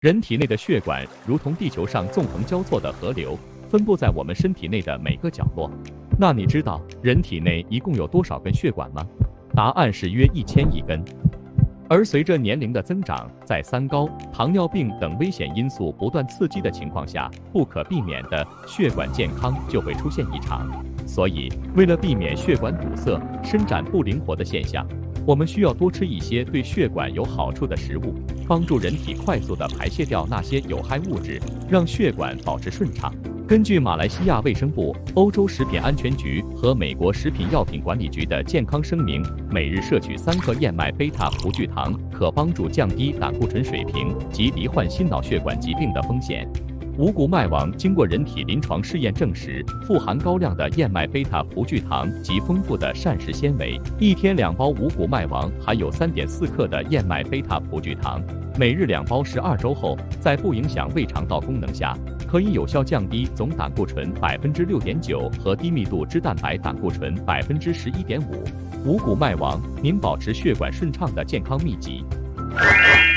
人体内的血管如同地球上纵横交错的河流，分布在我们身体内的每个角落。那你知道人体内一共有多少根血管吗？答案是约1000亿根。而随着年龄的增长，在三高、糖尿病等危险因素不断刺激的情况下，不可避免的血管健康就会出现异常。所以，为了避免血管堵塞、伸展不灵活的现象，我们需要多吃一些对血管有好处的食物，帮助人体快速地排泄掉那些有害物质，让血管保持顺畅。根据马来西亚卫生部、欧洲食品安全局和美国食品药品管理局的健康声明，每日摄取3克燕麦贝塔葡聚糖可帮助降低胆固醇水平及罹患心脑血管疾病的风险。五谷麦王经过人体临床试验证实，富含高量的燕麦贝塔葡聚糖及丰富的膳食纤维。一天2包五谷麦王含有3.4克的燕麦贝塔葡聚糖，每日2包12周后，在不影响胃肠道功能下，可以有效降低总胆固醇6.9%和低密度脂蛋白胆固醇11.5%。五谷麦王，您保持血管顺畅的健康秘籍。